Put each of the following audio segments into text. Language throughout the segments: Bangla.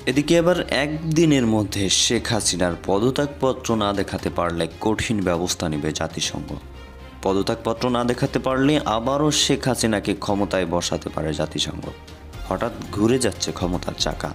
এদিকে এবার একদিনের মধ্যে শেখ হাসিনার পদত্যাগপত্র না দেখাতে পারলে কঠিন ব্যবস্থা নেবে জাতিসংঘ। পদত্যাগপত্র না দেখাতে পারলে আবারও শেখ হাসিনাকে ক্ষমতায় বসাতে পারে জাতিসংঘ। হঠাৎ ঘুরে যাচ্ছে ক্ষমতার চাকা।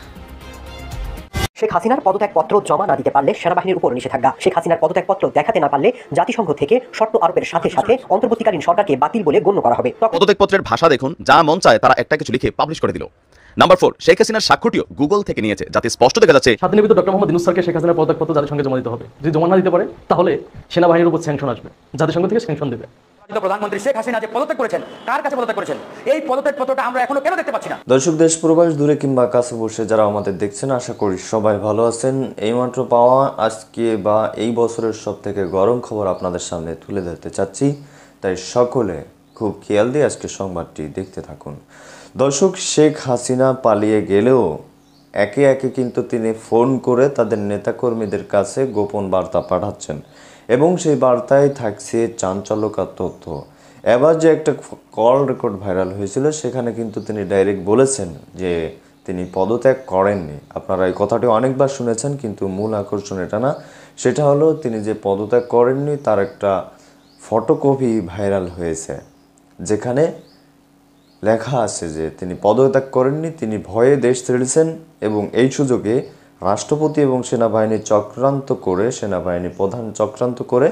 শেখ হাসিনার পদত্যাগপত্র জমা না দিতে পারলে সেনাবাহিনীর উপর নিষেধাজ্ঞা। শেখ হাসিনার পদত্যাগপত্র দেখাতে না পারলে জাতিসংঘ থেকে শর্ত আরোপের সাথে সাথে অন্তর্বর্তীকালীন সরকারকে বাতিল বলে গণ্য করা হবে। পদত্যাগপত্রের ভাষা দেখুন, যা মন চায় তারা একটা কিছু লিখে পাবলিশ করে দিল। নাম্বার 4, শেখ হাসিনার স্বাক্ষরটিও গুগল থেকে নিয়েছে, যাতে স্পষ্ট দেখা যাচ্ছে 7 দিনের ভিতর ডক্টর মোহাম্মদ ইউনূস স্যারকে শেখ হাসিনার পদত্যাগপত্র জাতিসংঘে জমা দিতে হবে। যদি জমা না দিতে পারে তাহলে সেনাবাহিনীর উপর স্যাংশন আসবে, জাতিসংঘ থেকে স্যাংশন দেবে। প্রধানমন্ত্রী শেখ হাসিনা যে পদত্যাগ করেছেন, কার কাছে পদত্যাগ করেছেন, এই পদত্যাগপত্রটা আমরা এখনো কেন দেখতে পাচ্ছি না? দর্শক, দেশ প্রবাস দূরে কিংবা কাছে বসে যারা আমাদের দেখছেন, আশা করি সবাই ভালো আছেন। এইমাত্র পাওয়া আজকে বা এই বছরের সব থেকে গরম খবর আপনাদের সামনে তুলে ধরতে চাচ্ছি, তাই সকলে খুব খেয়াল দিয়ে আজকে সংবাদটি দেখতে থাকুন। দর্শক, শেখ হাসিনা পালিয়ে গেলেও একে একে কিন্তু তিনি ফোন করে তাদের নেতাকর্মীদের কাছে গোপন বার্তা পাঠাচ্ছেন এবং সেই বার্তায় থাকছে চাঞ্চল্যকর তথ্য। এবার যে একটা কল রেকর্ড ভাইরাল হয়েছিল, সেখানে কিন্তু তিনি ডাইরেক্ট বলেছেন যে তিনি পদত্যাগ করেননি। আপনারা এই কথাটি অনেকবার শুনেছেন, কিন্তু মূল আকর্ষণ এটা না। সেটা হলো তিনি যে পদত্যাগ করেননি তার একটা ফটোকপি ভাইরাল হয়েছে, যেখানে লেখা আছে যে তিনি পদত্যাগ করেননি, তিনি ভয়ে দেশ ছেড়েছেন এবং এই সুযোগে রাষ্ট্রপতি এবং সেনাবাহিনী সেনাবাহিনী প্রধান চক্রান্ত করে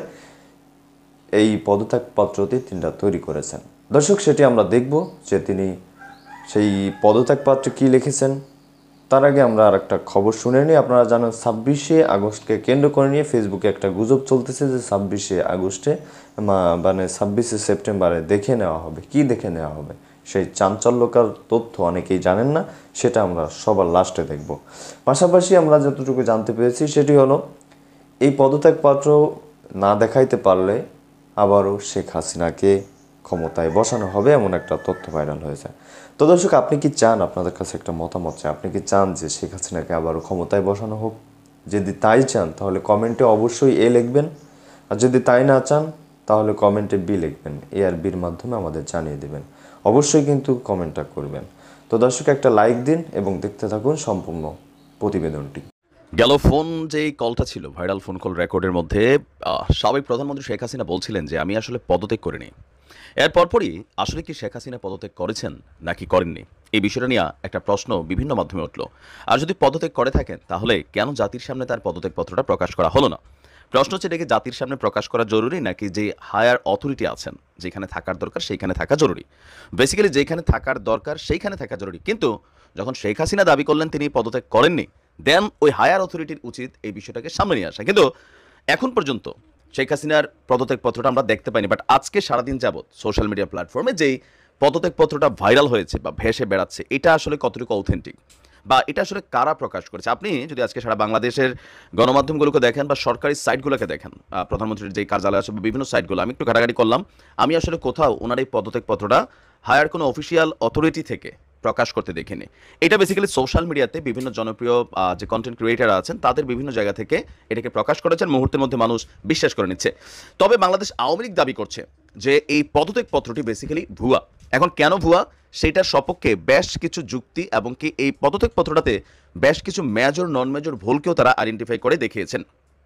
এই পদত্যাগপত্রটি তিনটা তৈরি করেছেন। দর্শক, সেটি আমরা দেখব যে তিনি সেই পদত্যাগপত্রে কী লিখেছেন। তার আগে আমরা আর একটা খবর শুনে নিই। আপনারা জানেন 26শে আগস্টকে কেন্দ্র করে নিয়ে ফেসবুকে একটা গুজব চলতেছে যে 26শে আগস্টে মানে 26শে সেপ্টেম্বরে দেখে নেওয়া হবে। কি দেখে নেওয়া হবে সেই চাঞ্চল্যকর তথ্য অনেকেই জানেন না, সেটা আমরা সবার লাস্টে দেখব। পাশাপাশি আমরা যতটুকু জানতে পেরেছি সেটি হলো এই পদত্যাগপত্র না দেখাইতে পারলে আবারও শেখ হাসিনাকে ক্ষমতায় বসানো হবে, এমন একটা তথ্য ভাইরাল হয়েছে। তো দর্শক, আপনি কি চান, আপনাদের কাছে একটা মতামত চাই, আপনি কি চান যে শেখ হাসিনাকে আবারও ক্ষমতায় বসানো হোক? যদি তাই চান তাহলে কমেন্টে অবশ্যই এ লিখবেন, আর যদি তাই না চান তাহলে কমেন্টে বি লিখবেন। এ আর বির মাধ্যমে আমাদের জানিয়ে দেবেন। অবশ্যই কিন্তু কমেন্টটা করবেন। তো দর্শক, একটা লাইক দিন এবং দেখতে থাকুন সম্পূর্ণ প্রতিবেদনটি। গেল ফোন যে কলটা ছিল, ভাইরাল ফোন কল রেকর্ডের মধ্যে সাবেক প্রধানমন্ত্রী শেখ হাসিনা বলছিলেন যে আমি আসলে পদত্যাগ করিনি। এর পরপরই আসলে কি শেখ হাসিনা পদত্যাগ করেছেন নাকি করেননি, এই বিষয়টা নিয়ে একটা প্রশ্ন বিভিন্ন মাধ্যমে উঠল। আর যদি পদত্যাগ করে থাকেন তাহলে কেন জাতির সামনে তার পদত্যাগপত্রটা প্রকাশ করা হলো না? প্রশ্ন হচ্ছে, এটাকে জাতির সামনে প্রকাশ করা জরুরি নাকি যে হায়ার অথরিটি আছেন, যেখানে থাকার দরকার সেইখানে থাকা জরুরি? বেসিক্যালি যেখানে থাকার দরকার সেইখানে থাকা জরুরি, কিন্তু যখন শেখ হাসিনা দাবি করলেন তিনি পদত্যাগ করেননি, দেন ওই হায়ার অথরিটির উচিত এই বিষয়টাকে সামনে নিয়ে আসা। কিন্তু এখন পর্যন্ত শেখ হাসিনার পদত্যাগপত্রটা আমরা দেখতে পাইনি। বাট আজকে সারাদিন যাবৎ সোশ্যাল মিডিয়া প্ল্যাটফর্মে যেই পদত্যাগপত্রটা ভাইরাল হয়েছে বা ভেসে বেড়াচ্ছে, এটা আসলে কতটুকু অথেন্টিক বা এটা আসলে কারা প্রকাশ করেছে? আপনি যদি আজকে সারা বাংলাদেশের গণমাধ্যমগুলোকে দেখেন বা সরকারি সাইটগুলোকে দেখেন, প্রধানমন্ত্রীর যেই কার্যালয় আছে বা বিভিন্ন সাইটগুলো, আমি একটু ঘাটাঘাটি করলাম, আমি আসলে কোথাও ওনার এই পদত্যাগপত্রটা হায়ার কোনো অফিসিয়াল অথরিটি থেকে প্রকাশ করতে দেখিনি। এটা বেসিক্যালি সোশ্যাল মিডিয়াতে বিভিন্ন জনপ্রিয় যে কন্টেন্ট ক্রিয়েটার আছেন তাদের বিভিন্ন জায়গা থেকে এটাকে প্রকাশ করেছেন, মুহূর্তের মধ্যে মানুষ বিশ্বাস করে নিচ্ছে। তবে বাংলাদেশ আওয়ামী লীগ দাবি করছে যে এই পদত্যাগপত্রটি বেসিক্যালি ভুয়া। এখন কেন ভুয়া সেটার সপক্ষে বেশ কিছু যুক্তি এবং কি এই পদত্যাগপত্রটাতে বেশ কিছু মেজর নন মেজর ভুলকেও তারা আইডেন্টিফাই করে দেখিয়েছেন।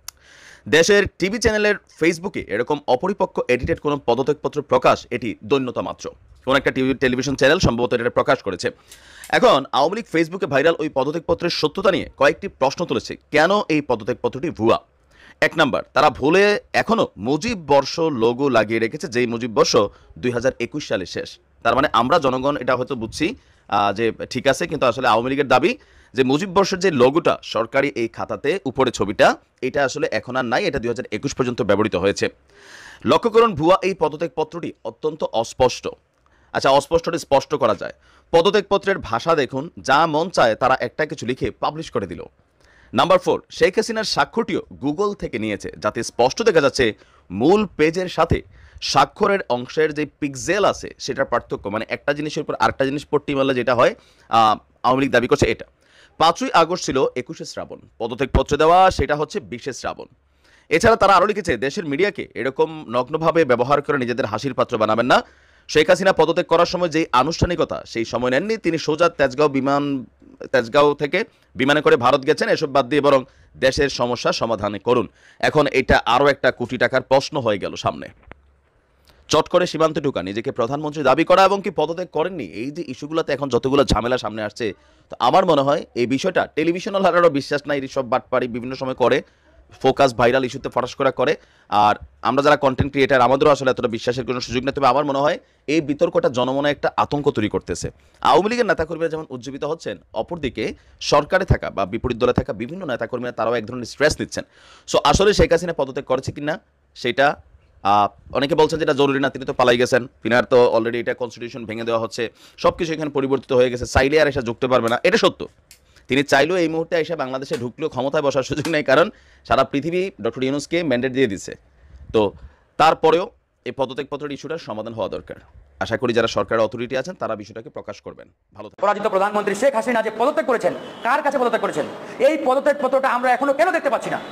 দেশের টিভি চ্যানেলের ফেসবুকে এরকম অপরিপক্ক এডিটেড কোনো পদত্যাগপত্র প্রকাশ এটি দৈন্যতা মাত্র। কোন একটা টেলিভিশন চ্যানেল সম্ভবত এটা প্রকাশ করেছে। এখন আওয়ামী লীগ ফেসবুকে ভাইরাল ওই পদত্যাগপত্রের সত্যতা নিয়ে কয়েকটি প্রশ্ন তুলেছে। কেন এই পদত্যাগপত্রটি ভুয়া? এক নাম্বার, তারা ভুলে এখনো মুজিব বর্ষ লোগো লাগিয়ে রেখেছে, যেই মুজিব বর্ষ 2021 সালে শেষ। তার মানে আমরা জনগণ এটা হয়তো বুঝছি যে ঠিক আছে, কিন্তু আসলে আওয়ামী লীগের দাবি যে মুজিব বর্ষের যে লোগোটা সরকারি এই খাতাতে উপরে ছবিটা, এটা আসলে এখন আর নাই, এটা 2021 পর্যন্ত ব্যবহৃত হয়েছে। লক্ষ্য করুন, ভুয়া এই পদত্যাগপত্রটি অত্যন্ত অস্পষ্ট। আচ্ছা, অস্পষ্টটা স্পষ্ট করা যায়। পদত্যাগপত্রের ভাষা দেখুন, যা মন চায় তারা একটা কিছু লিখে পাবলিশ করে দিল। নাম্বার 4, শেখ হাসিনার স্বাক্ষরটিও গুগল থেকে নিয়েছে, যাতে স্পষ্ট দেখা যাচ্ছে মূল পেজের সাথে স্বাক্ষরের অংশের যে পিক্সেল আছে সেটার পার্থক্য, মানে একটা জিনিসের উপর আরেকটা জিনিস পট্টি মারলে যেটা হয়, আওয়ামী লীগ দাবি করছে এটা। 5ই আগস্ট ছিল 21শে শ্রাবণ, পদত্যাগপত্র দেওয়া সেটা হচ্ছে 20শে শ্রাবণ। এছাড়া তারা আরও লিখেছে, দেশের মিডিয়াকে এরকম নগ্নভাবে ব্যবহার করে নিজেদের হাসির পাত্র বানাবেন না। শেখ হাসিনা পদত্যাগ করার সময় যে আনুষ্ঠানিকতা সেই সময় নেননি, তিনি সোজা তেজগাঁও বিমান তেজগাঁও থেকে বিমানে করে ভারত গেছেন, এসব বাদ দিয়ে বরং দেশের সমস্যা সমাধান করুন। এখন এটা আরও একটা কোটি টাকার প্রশ্ন হয়ে গেল সামনে। চট করে সীমান্তে ঢোকা, নিজেকে প্রধানমন্ত্রী দাবি করা এবং কি পদত্যাগ করেননি, এই যে ইস্যুগুলোতে এখন যতগুলো ঝামেলা সামনে আসছে, তো আমার মনে হয় এই বিষয়টা টেলিভিশনাল হারারও বিশ্বাস নাই, সব বাটপাড়ি বিভিন্ন সময় করে, ফোকাস ভাইরাল ইস্যুতে ফটাস করে। আর আমরা যারা কন্টেন্ট ক্রিয়েটার, আমাদেরও আসলে এতটা বিশ্বাসের কোনো সুযোগ নেই। তবে আমার মনে হয় এই বিতর্কটা জনমনে একটা আতঙ্ক তৈরি করতেছে। আওয়ামী লীগের নেতাকর্মীরা যেমন উজ্জীবিত হচ্ছেন, অপরদিকে সরকারে থাকা বা বিপরীত দলে থাকা বিভিন্ন নেতাকর্মীরা তারাও এক ধরনের স্ট্রেস নিচ্ছেন। সো আসলে শেখ হাসিনা পদত্যাগ করেছে কিনা সেটা অনেকে বলছেন যেটা জরুরি না, তিনি তো পালাই গেছেন, তিনার তো অলরেডি এটা কনস্টিটিউশন ভেঙে দেওয়া হচ্ছে, সব কিছু এখানে পরিবর্তিত হয়ে গেছে, চাইলে আর এসে ঢুকতে পারবে না, এটা সত্য। তিনি চাইলেও এই মুহূর্তে এসে বাংলাদেশে ঢুকলেও ক্ষমতায় বসার সুযোগ নেই, কারণ সারা পৃথিবী ডক্টর ইউনূসকে ম্যান্ডেট দিয়ে দিছে। তো তারপরেও এই পদত্যাগপত্রের ইস্যুটার সমাধান হওয়া দরকার। আশা করি যারা সরকারের অথরিটি আছেন তারা বিষয়টাকে প্রকাশ করবেন। ভালো থাকবেন। পরাজিত প্রধানমন্ত্রী শেখ হাসিনা যে পদত্যাগ করেছেন, কার কাছে পদত্যাগ করেছেন, এই পদত্যাগ পত্রটা আমরা এখনো কেন দেখতে পাচ্ছি না?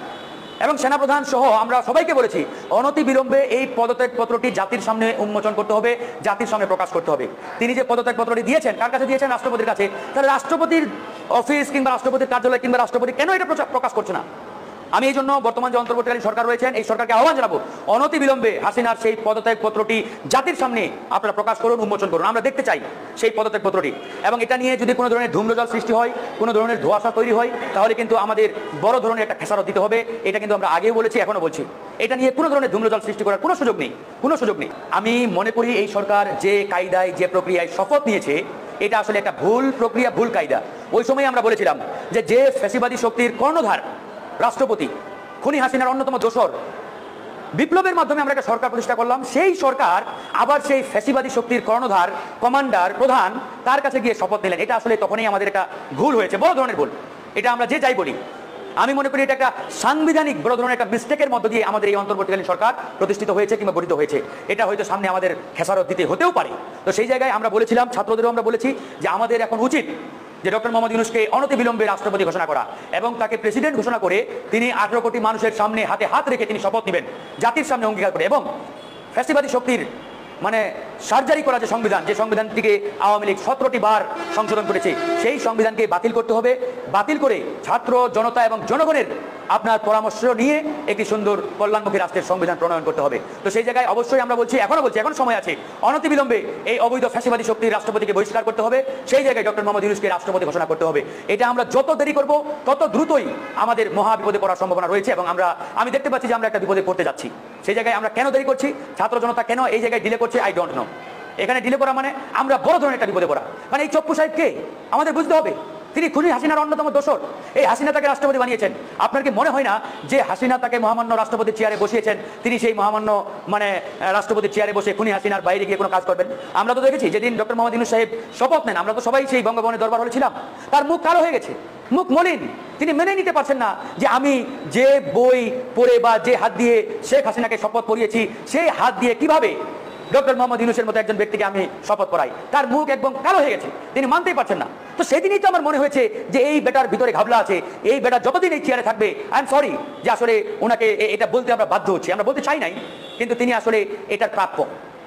এবং সেনাপ্রধান সহ আমরা সবাইকে বলেছি অনতি বিলম্বে এই পদত্যাগ পত্রটি জাতির সামনে উন্মোচন করতে হবে, জাতির সামনে প্রকাশ করতে হবে। তিনি যে পদত্যাগ পত্রটি দিয়েছেন, কার কাছে দিয়েছেন? রাষ্ট্রপতির কাছে। তাহলে রাষ্ট্রপতির অফিস কিংবা রাষ্ট্রপতির কার্যালয় কিংবা রাষ্ট্রপতি কেন এটা প্রকাশ করছে না? আমি এই জন্য বর্তমান যে অন্তর্বর্তীকালীন সরকার রয়েছেন, এই সরকারকে আহ্বান জানাবো অনতি বিলম্বে হাসিনার সেই পদত্যাগ পত্রটি জাতির সামনে আপনারা প্রকাশ করুন, উন্মোচন করুন। আমরা দেখতে চাই সেই পদত্যাগ পত্রটি। এবং এটা নিয়ে যদি কোনো ধরনের ধূম্রজাল সৃষ্টি হয়, কোনো ধরনের ধোঁয়াশা তৈরি হয়, তাহলে কিন্তু আমাদের বড় ধরনের একটা খেসারত দিতে হবে। এটা কিন্তু আমরা আগেও বলেছি, এখনো বলছি, এটা নিয়ে কোনো ধরনের ধূম্রজাল সৃষ্টি করার কোনো সুযোগ নেই, কোনো সুযোগ নেই। আমি মনে করি এই সরকার যে কায়দায়, যে প্রক্রিয়ায় শপথ নিয়েছে, এটা আসলে একটা ভুল প্রক্রিয়া, ভুল কায়দা। ওই সময় আমরা বলেছিলাম যে ফ্যাসিবাদী শক্তির কর্ণধার রাষ্ট্রপতি, খুনি হাসিনার অন্যতম দোসর, বিপ্লবের মাধ্যমে আমরা একটা সরকার প্রতিষ্ঠা করলাম, সেই সরকার আবার সেই ফ্যাসিবাদী শক্তির কর্ণধার, কমান্ডার, প্রধান, তার কাছে গিয়ে শপথ নিলেন। এটা আসলে তখনই আমাদের একটা ভুল হয়েছে, বড় ধরনের ভুল। এটা আমরা যে যাই বলি, আমি মনে করি এটা একটা সাংবিধানিক বড় ধরনের একটা মিস্টেকের মধ্য দিয়ে আমাদের এই অন্তর্বর্তীকালীন সরকার প্রতিষ্ঠিত হয়েছে কিংবা গঠিত হয়েছে। এটা হয়তো সামনে আমাদের খেসারত দিতে হতেও পারে। তো সেই জায়গায় আমরা বলেছিলাম, ছাত্রদেরও আমরা বলেছি যে আমাদের এখন উচিত যে ডক্টর মোহাম্মদ ইউনূসকে অনতিবিলম্বে রাষ্ট্রপতি ঘোষণা করা এবং তাকে প্রেসিডেন্ট ঘোষণা করে তিনি 18 কোটি মানুষের সামনে হাতে হাত রেখে তিনি শপথ নেবেন, জাতির সামনে অঙ্গীকার করে। এবং ফ্যাসিবাদী শক্তির মানে সার্জারি করা যে সংবিধানটিকে আওয়ামী লীগ 17টি বার সংশোধন করেছে, সেই সংবিধানকে বাতিল করতে হবে। বাতিল করে ছাত্র, জনতা এবং জনগণের আপনার পরামর্শ নিয়ে একটি সুন্দর কল্যাণমুখী রাষ্ট্রের সংবিধান প্রণয়ন করতে হবে। তো সেই জায়গায় অবশ্যই আমরা বলছি, এখনো বলছি, এখন সময় আছে, অনতিবিলম্বে এই অবৈধ ফ্যাসিবাদী শক্তির রাষ্ট্রপতিকে বহিষ্কার করতে হবে। সেই জায়গায় ডক্টর মোহাম্মদ ইউনূসকে রাষ্ট্রপতি ঘোষণা করতে হবে। এটা আমরা যত দেরি করব তত দ্রুতই আমাদের মহা বিপদে পড়ার সম্ভাবনা রয়েছে। এবং আমি দেখতে পাচ্ছি যে আমরা একটা বিপদে পড়তে যাচ্ছি। সেই জায়গায় আমরা কেন দেরি করছি, ছাত্র জনতা কেন এই জায়গায় ডিলে করছে, আই ডোন্ট নো। এখানে ডিলে করা মানে আমরা বড় ধরনের একটা বিপদে পড়া। মানে এই চপ্পু সাহেবকে আমাদের বুঝতে হবে, তিনি খুনি হাসিনার অন্যতম দোসর। এই হাসিনা তাকে রাষ্ট্রপতি বানিয়েছেন। আপনার কি মনে হয় না যে হাসিনা তাকে মহামান্য রাষ্ট্রপতির চেয়ারে বসিয়েছেন, তিনি সেই মহামান্য রাষ্ট্রপতির চেয়ারে বসে খুনি হাসিনার বাইরে গিয়ে কোনো কাজ করবেন? আমরা তো দেখেছি যেদিন ডক্টর মোহাম্মদ ইউনূস সাহেব শপথ নেন, আমরা তো সবাই সেই বঙ্গভবনের দরবার হলে ছিলাম, তার মুখ কালো হয়ে গেছে, মুখ মলিন। তিনি মেনে নিতে পারছেন না যে আমি যে বই পড়ে বা যে হাত দিয়ে শেখ হাসিনাকে শপথ পড়িয়েছি, সেই হাত দিয়ে কিভাবে ডক্টর মোহাম্মদ ইউনূসের মতো একজন ব্যক্তিকে আমি শপথ পড়াই। তার মুখ একদম কালো হয়ে গেছে, তিনি মানতেই পারছেন না। তো সেদিনই তো আমার মনে হয়েছে যে এই বেটার ভিতরে ঘাবলা আছে, এই বেটা যতদিন এই চেয়ারে থাকবে, আই এম সরি যে আসলে ওনাকে এটা বলতে আমরা বাধ্য হচ্ছি, আমরা বলতে চাই নাই, কিন্তু তিনি আসলে এটার প্রাপ্য।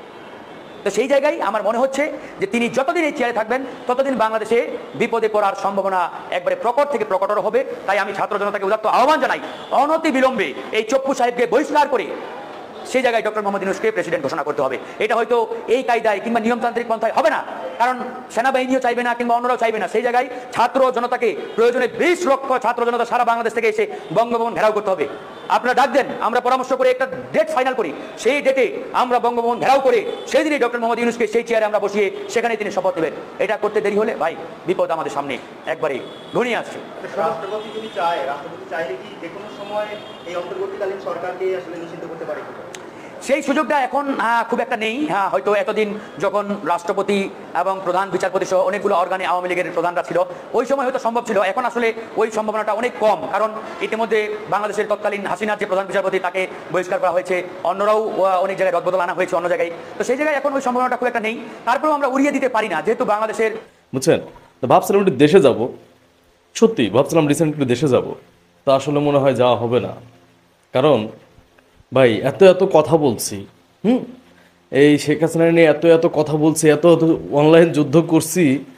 তো সেই জায়গায় আমার মনে হচ্ছে যে তিনি যতদিন এই চেয়ারে থাকবেন ততদিন বাংলাদেশে বিপদে পড়ার সম্ভাবনা একবারে প্রকট থেকে প্রকটর হবে। তাই আমি ছাত্র জনতাকে উদাত্ত আহ্বান জানাই, অনতি বিলম্বে এই চপ্পু সাহেবকে বহিষ্কার করে সেই জায়গায় ডক্টর মোহাম্মদ ইউনূসকে প্রেসিডেন্ট ঘোষণা করতে হবে। এটা হয়তো এই কায়দায় কিংবা নিয়মতান্ত্রিক পন্থায় হবে না, কারণ সেনাবাহিনীও চাইবে না কিংবা অন্যরাও চাইবে না। সেই জায়গায় ছাত্র জনতাকে প্রয়োজনে 20 লক্ষ ছাত্র জনতা সারা বাংলাদেশ থেকে এসে বঙ্গভবন ঘেরাও করতে হবে। আপনারা ডাক দেন, আমরা পরামর্শ করে একটা ডেট ফাইনাল করি, সেই ডেটে আমরা বঙ্গভবন ঘেরাও করে সেই দিনই ডক্টর মোহাম্মদ ইউনূসকে সেই চেয়ারে আমরা বসিয়ে সেখানে তিনি শপথ নেবেন। এটা করতে দেরি হলে ভাই বিপদ আমাদের সামনে একবারে ঘনিয়ে আসছে। রাষ্ট্রপতি যদি চায়, রাষ্ট্রপতি চাইলে কি যে কোনো সময় এই অন্তর্বর্তীকালীন সরকারকে আসলে নিষিদ্ধ করতে পারে? সেই সুযোগটা এখন খুব একটা নেই। হয়তো এতদিন যখন রাষ্ট্রপতি এবং প্রধান বিচারপতি সহ অনেকগুলো অর্গানে আওয়ামী লীগের প্রধানরা ছিল, ওই সময় হয়তো সম্ভব ছিল। এখন আসলে ওই সম্ভাবনাটা অনেক কম, কারণ ইতিমধ্যে বাংলাদেশের তৎকালীন হাসিনার যে প্রধান বিচারপতি তাকে বহিষ্কার করা হয়েছে, অন্যরাও অনেক জায়গায় রদবদল আনা হয়েছে অন্য জায়গায়। তো সেই জায়গায় এখন ওই সম্ভাবনাটা খুব একটা নেই। তারপরেও আমরা উড়িয়ে দিতে পারি না, যেহেতু বাংলাদেশের, বুঝছেন, তো ভাবছিলাম একটু দেশে যাব, সত্যি ভাবছিলাম রিসেন্টলি দেশে যাব, তা আসলে মনে হয় যাওয়া হবে না। কারণ ভাই এত কথা বলছি, এই শেখ হাসিনা নিয়ে এত কথা বলছি, এত অনলাইন যুদ্ধ করছি,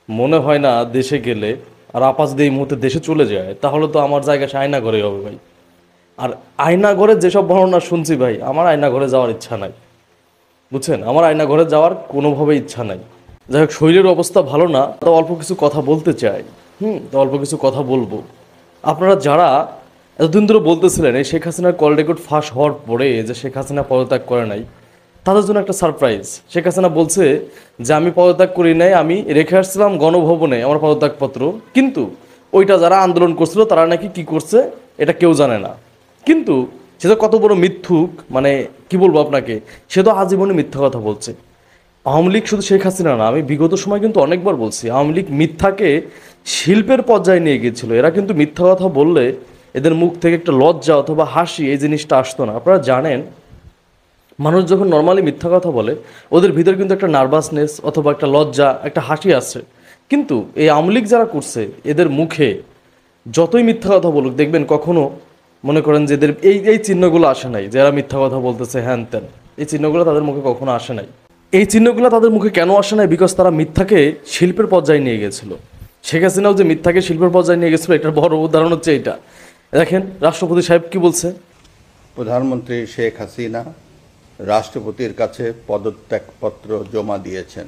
মনে হয় না দেশে গেলে আর আপা যদি এই মুহূর্তে দেশে চলে যায় তাহলে তো আমার জায়গা সে আয়নাঘরেই হবে ভাই। আর আয়নাঘরে যেসব বর্ণনা শুনছি ভাই, আমার আয়নাঘরে যাওয়ার ইচ্ছা নাই, বুঝছেন? আমার আয়নাঘরে যাওয়ার কোনোভাবে ইচ্ছা নাই। যাই হোক, শরীরের অবস্থা ভালো না, তো অল্প কিছু কথা বলতে চাই। তো অল্প কিছু কথা বলবো। আপনারা যারা এতদিন ধরে বলতেছিলেন এই শেখ হাসিনার কল রেকর্ড ফাঁস হওয়ার পরে যে শেখ হাসিনা পদত্যাগ করে নাই, তাদের জন্য একটা সারপ্রাইজ। শেখ হাসিনা বলছে যে আমি পদত্যাগ করি নাই, আমি রেখে আসছিলাম গণভবনে আমার পদত্যাগপত্র, কিন্তু ওইটা যারা আন্দোলন করছিল তারা নাকি কি করছে এটা কেউ জানে না। কিন্তু সে তো কত বড় মিথ্যুক, মানে কি বলবো আপনাকে, সে তো আজীবনে মিথ্যা কথা বলছে। আওয়ামী লীগ শুধু শেখ হাসিনা না, আমি বিগত সময় কিন্তু অনেকবার বলছি আওয়ামী লীগ মিথ্যাকে শিল্পের পর্যায়ে নিয়ে গিয়েছিল। এরা কিন্তু মিথ্যা কথা বললে এদের মুখ থেকে একটা লজ্জা অথবা হাসি এই জিনিসটা আসতো না। আপনারা জানেন, মানুষ যখন নর্মালি মিথ্যা কথা বলে ওদের ভিতরে কিন্তু একটা নার্ভাসনেস অথবা একটা লজ্জা, একটা হাসি আসে। কিন্তু এই আওয়ামী লীগ যারা করছে এদের মুখে যতই মিথ্যা কথা বলুক, দেখবেন কখনো মনে করেন যে এদের এই চিহ্নগুলো আসে নাই, যারা মিথ্যা কথা বলতেছে হ্যান ত্যান, এই চিহ্নগুলো তাদের মুখে কখনো আসে নাই। এই চিহ্নগুলো তাদের মুখে কেন আসে নাই? বিকজ তারা মিথ্যাকে শিল্পের পর্যায়ে নিয়ে গেছিল। শেখ হাসিনাও যে মিথ্যাকে শিল্পের পর্যায়ে নিয়ে গেছিল, এটার বড় উদাহরণ হচ্ছে এইটা। দেখেন রাষ্ট্রপতি সাহেব কি বলছে। প্রধানমন্ত্রী শেখ হাসিনা রাষ্ট্রপতির কাছে পদত্যাগপত্র জমা দিয়েছেন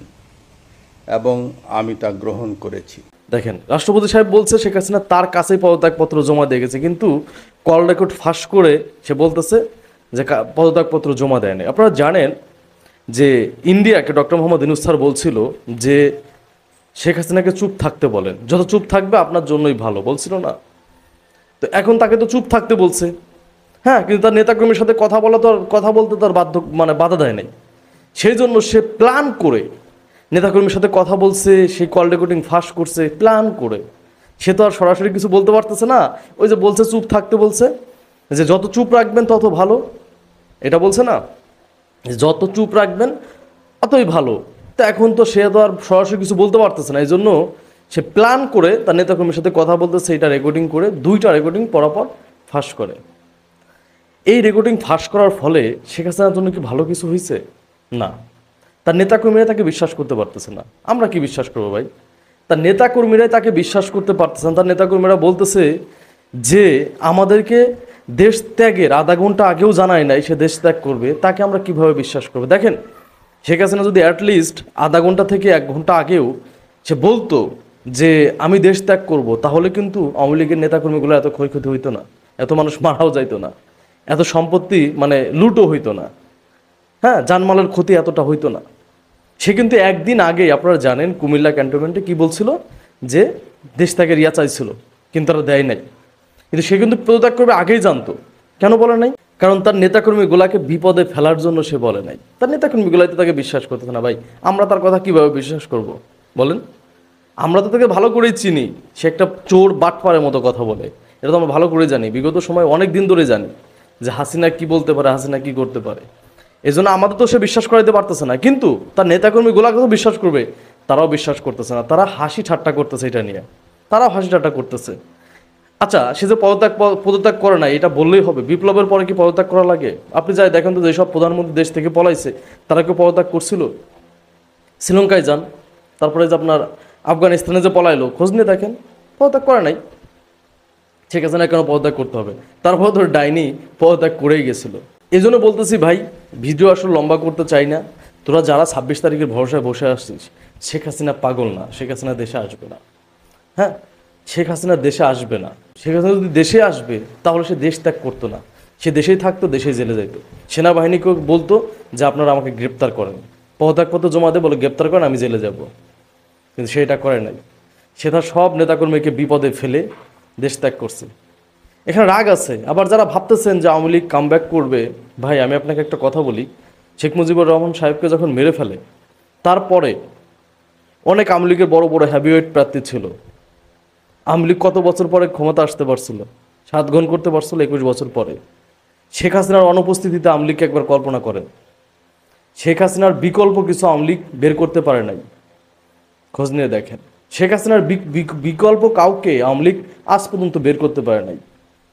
এবং আমি তা গ্রহণ করেছি। দেখেন রাষ্ট্রপতি সাহেব বলছে শেখ হাসিনা তার কাছেই পদত্যাগপত্র জমা দিয়ে গেছে, কিন্তু কল রেকর্ড ফাঁস করে সে বলতেছে যে পদত্যাগপত্র জমা দেয়নি। আপনারা জানেন যে ইন্ডিয়াকে ডক্টর মোহাম্মদ ইউনূস স্যার বলছিল যে শেখ হাসিনাকে চুপ থাকতে বলেন, যত চুপ থাকবে আপনার জন্যই ভালো, বলছিল না? তো এখন তাকে তো চুপ থাকতে বলছে, হ্যাঁ, কিন্তু তার নেতাকর্মীর সাথে কথা বলতে তার বাধা দেয় নাই। সেই জন্য সে প্ল্যান করে নেতাকর্মীর সাথে কথা বলছে, সেই কল রেকর্ডিং ফাঁস করছে প্ল্যান করে। সে তো আর সরাসরি কিছু বলতে পারতেছে না, ওই যে বলছে চুপ থাকতে বলছে, যে যত চুপ রাখবেন তত ভালো, এটা বলছে না, যত চুপ রাখবেন অতই ভালো। তো এখন তো সে তো আর সরাসরি কিছু বলতে পারতেছে না, এই জন্য সে প্ল্যান করে তার নেতাকর্মীর সাথে কথা বলতেছে, এটা রেকর্ডিং করে 2টা রেকর্ডিং পরপর ফাঁস করে। এই রেকর্ডিং ফাঁস করার ফলে শেখ হাসিনার জন্য কি ভালো কিছু হয়েছে? না। তার নেতাকর্মীরা তাকে বিশ্বাস করতে পারতেছে না। আমরা কি বিশ্বাস করবো ভাই? তার নেতাকর্মীরাই তাকে বিশ্বাস করতে পারতেছে না। তার নেতাকর্মীরা বলতেছে যে আমাদেরকে দেশ ত্যাগের আধা ঘন্টা আগেও জানায় নাই সে দেশ ত্যাগ করবে, তাকে আমরা কিভাবে বিশ্বাস করবো? দেখেন শেখ হাসিনা যদি অ্যাটলিস্ট আধা ঘন্টা থেকে 1 ঘন্টা আগেও সে বলতো যে আমি দেশ ত্যাগ করব, তাহলে কিন্তু আওয়ামী লীগের নেতাকর্মীগুলো এত ক্ষয়ক্ষতি হইতো না, এত মানুষ মারাও যাইতো না, এত সম্পত্তি মানে লুটও হইতো না, হ্যাঁ, জানমালের ক্ষতি এতটা হইতো না। সে কিন্তু একদিন আগে আপনারা জানেন কুমিল্লা ক্যান্টনমেন্টে কি বলছিল যে দেশ ত্যাগের ইয়া চাইছিল, কিন্তু তারা দেয় নাই। কিন্তু সে কিন্তু পদত্যাগ করবে আগেই জানতো। কেন বলে নাই? কারণ তার নেতাকর্মীগুলাকে বিপদে ফেলার জন্য সে বলে নাই। তার নেতাকর্মীগুলাই তো তাকে বিশ্বাস করতেছে না ভাই। আমরা তার কথা কিভাবে বিশ্বাস করব বলেন? আমরা তো তাকে ভালো করেই চিনি, সে একটা চোর বাটপারের মতো কথা বলে, এটা তো আমরা ভালো করে জানি, বিগত সময় অনেক দিন ধরে জানি যে হাসিনা কি বলতে পারে, হাসিনা কি করতে পারে। এই জন্য আমাদের তো সে বিশ্বাস করাইতে পারতেছে না, কিন্তু তার নেতাকর্মীগুলাকে তো বিশ্বাস করবে, তারাও বিশ্বাস করতেছে না। তারা হাসি ঠাট্টা করতেছে এটা নিয়ে, তারাও হাসি ঠাট্টা করতেছে। আচ্ছা, সে যে পদত্যাগ করে না এটা বললেই হবে? বিপ্লবের পরে কি পদত্যাগ করা লাগে? আপনি যাই দেখেন তো, যেসব প্রধানমন্ত্রী দেশ থেকে পলাইছে তারা কেউ পদত্যাগ করছিল? শ্রীলঙ্কায় যান, তারপরে যে আপনার আফগানিস্তানে যে পলাইলো, খোঁজ নিয়ে দেখেন, পদত্যাগ করে নাই। শেখ হাসিনা কেন পদত্যাগ করতে হবে? তারপরে ধর ডাইনি পদত্যাগ করেই গেছিল। এই জন্য বলতেছি ভাই, ভিডিও আসলে লম্বা করতে চাই না। তোরা যারা 26 তারিখের ভরসায় বসে আসছিস, শেখ হাসিনা পাগল না, শেখ হাসিনা দেশে আসবে না। হ্যাঁ, শেখ হাসিনা দেশে আসবে না। শেখ হাসিনা যদি দেশে আসবে তাহলে সে দেশ ত্যাগ করতো না, সে দেশেই থাকতো, দেশেই জেলে যেত। সেনাবাহিনীকে বলতো যে আপনারা আমাকে গ্রেপ্তার করেন, পদত্যাগপত্র জমা দিয়ে বলে গ্রেপ্তার করেন, আমি জেলে যাব। কিন্তু সেটা করে নাই। সে তার সব নেতাকর্মীকে বিপদে ফেলে দেশ ত্যাগ করছে। এখানে রাগ আছে। আবার যারা ভাবতেছেন যে আওয়ামী লীগ কামব্যাক করবে, ভাই আমি আপনাকে একটা কথা বলি, শেখ মুজিবুর রহমান সাহেবকে যখন মেরে ফেলে তারপরে অনেক আওয়ামী লীগের বড় বড় হ্যাভিওয়েট প্রার্থী ছিল। আওয়ামী লীগ কত বছর পরে ক্ষমতা আসতে পারছিল? 7 গ্রহণ করতে পারছিল 21 বছর পরে। শেখ হাসিনার অনুপস্থিতিতে আওয়ামী লীগকে একবার কল্পনা করেন। শেখ হাসিনার বিকল্প কিছু আওয়ামী লীগ বের করতে পারে নাই, খোঁজ নিয়ে দেখেন। শেখ হাসিনার বিকল্প কাউকে আওয়ামী লীগ আজ পর্যন্ত বের করতে পারে নাই।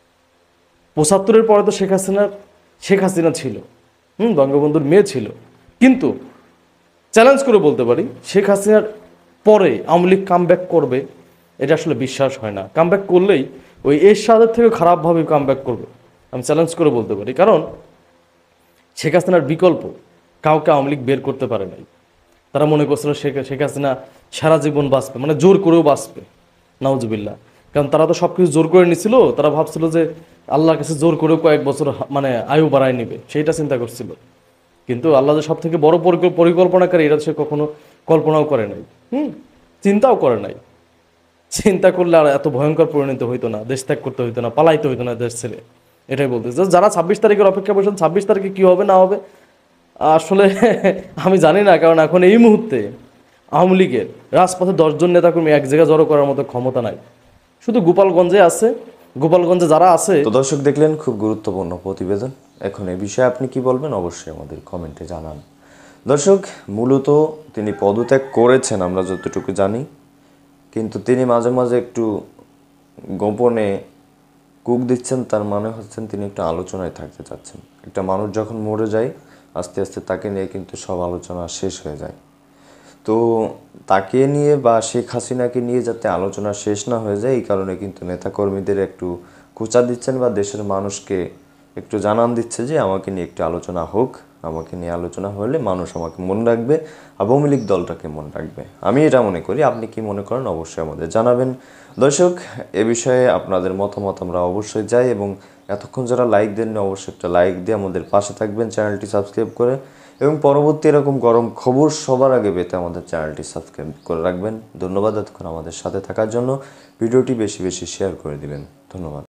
75-এর পরে তো শেখ হাসিনা ছিল, বঙ্গবন্ধুর মেয়ে ছিল, কিন্তু চ্যালেঞ্জ করে বলতে পারি শেখ হাসিনার পরে আওয়ামী লীগ কামব্যাক করবে এটা আসলে বিশ্বাস হয় না। কামব্যাক করলেই ওই এরশাদের থেকে খারাপভাবে কামব্যাক করবে, আমি চ্যালেঞ্জ করে বলতে পারি। কারণ শেখ হাসিনার বিকল্প কাউকে আওয়ামী লীগ বের করতে পারে নাই। তারা মনে করছিল শেখ হাসিনা সারা জীবন বাঁচবে, মানে জোর করেও বাঁচবে, নাউজুবিল্লাহ। কারণ তারা তো সব কিছু জোর করে নিছিল, তারা ভাবছিল যে আল্লাহর কাছে জোর করেও কয়েক বছর মানে আয়ু বাড়ায় নেবে, সেইটা চিন্তা করছিল। কিন্তু আল্লাহ যে সব থেকে বড় পরিকল্পনাকারী, এটা সে কখনো কল্পনাও করে নাই, চিন্তাও করে নাই। চিন্তা করলে আর এত ভয়ঙ্কর পরিণত হইতো না, দেশ ত্যাগ করতে হইতো না, পালাইতে হইতো না দেশ ছেড়ে। এটাই বলতে যারা 26 তারিখের অপেক্ষা করছেন, 26 তারিখে কি হবে না হবে আসলে আমি জানি না। কারণ এখন এই মুহূর্তে আওয়ামী লীগের রাজপথে 10 জন নেতাকর্মী এক জায়গায় জড়ো করার মতো ক্ষমতা নাই। শুধু গোপালগঞ্জে আছে, গোপালগঞ্জে যারা আছে। তো দর্শক দেখলেন খুব গুরুত্বপূর্ণ প্রতিবেদন। এখন এই বিষয়ে আপনি কি বলবেন অবশ্যই আমাদের কমেন্টে জানান। দর্শক, মূলত তিনি পদত্যাগ করেছেন আমরা যতটুকু জানি, কিন্তু তিনি মাঝে মাঝে একটু গোপনে কুক দিচ্ছেন। তার মানে হচ্ছেন তিনি একটু আলোচনায় থাকতে চাচ্ছেন। একটা মানুষ যখন মরে যায় আস্তে আস্তে তাকে নিয়ে কিন্তু সব আলোচনা শেষ হয়ে যায়। তো তাকে নিয়ে বা শেখ হাসিনাকে নিয়ে যাতে আলোচনা শেষ না হয়ে যায়, এই কারণে কিন্তু নেতাকর্মীদের একটু খোঁচা দিচ্ছেন বা দেশের মানুষকে একটু জানান দিচ্ছে যে আমাকে নিয়ে একটু আলোচনা হোক, আমাকে নিয়ে আলোচনা হলে মানুষ আমাকে মনে রাখবে, আওয়ামী লীগ দলটাকে মনে রাখবে। আমি এটা মনে করি, আপনি কি মনে করেন অবশ্যই আমাদের জানাবেন। দর্শক, এ বিষয়ে আপনাদের মতামত আমরা অবশ্যই চাই, এবং এতক্ষণ যারা লাইক দেননি অবশ্যই একটা লাইক দিয়ে আমাদের পাশে থাকবেন, চ্যানেলটি সাবস্ক্রাইব করে, এবং পরবর্তী এরকম গরম খবর সবার আগে পেতে আমাদের চ্যানেলটি সাবস্ক্রাইব করে রাখবেন। ধন্যবাদ এতক্ষণ আমাদের সাথে থাকার জন্য। ভিডিওটি বেশি বেশি শেয়ার করে দিবেন। ধন্যবাদ।